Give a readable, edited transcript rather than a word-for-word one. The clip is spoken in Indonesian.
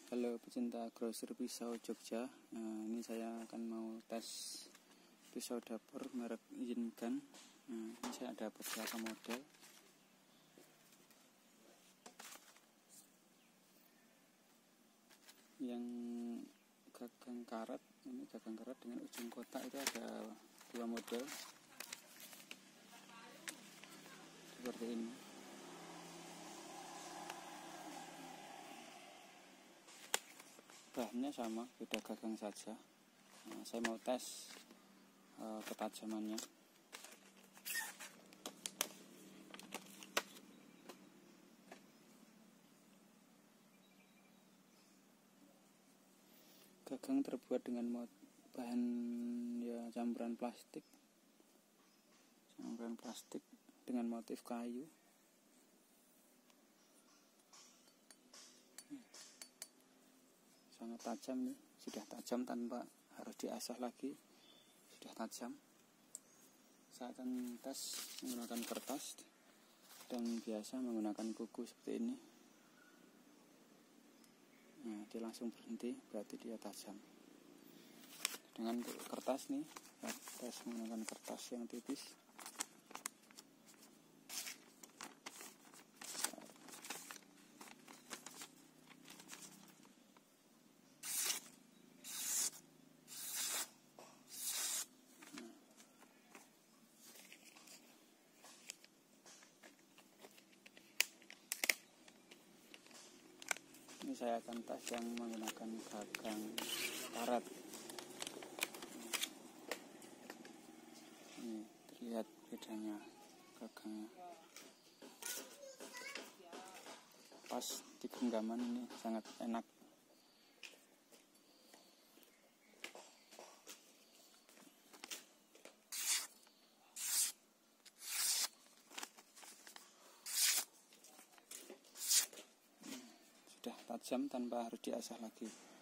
Halo pecinta grosir pisau Jogja. Ini saya akan mau tes pisau dapur merek Yingan. Ini saya ada beberapa model. Yang gagang karet, ini gagang karet dengan ujung kotak itu ada 2 model seperti ini. Bahannya sama, beda gagang saja. Saya mau tes ketajamannya. Gagang terbuat dengan bahan campuran plastik dengan motif kayu. Sangat tajam nih, sudah tajam tanpa harus diasah lagi, sudah tajam. Saya akan tes menggunakan kertas dan biasa menggunakan kuku seperti ini. Nah, dia langsung berhenti, berarti dia tajam. Dengan kertas nih, tes menggunakan kertas yang tipis. Ini saya akan tes yang menggunakan gagang karet. Ini terlihat bedanya gagangnya. Pas di genggaman ini sangat enak. Sudah tajam tanpa harus diasah lagi.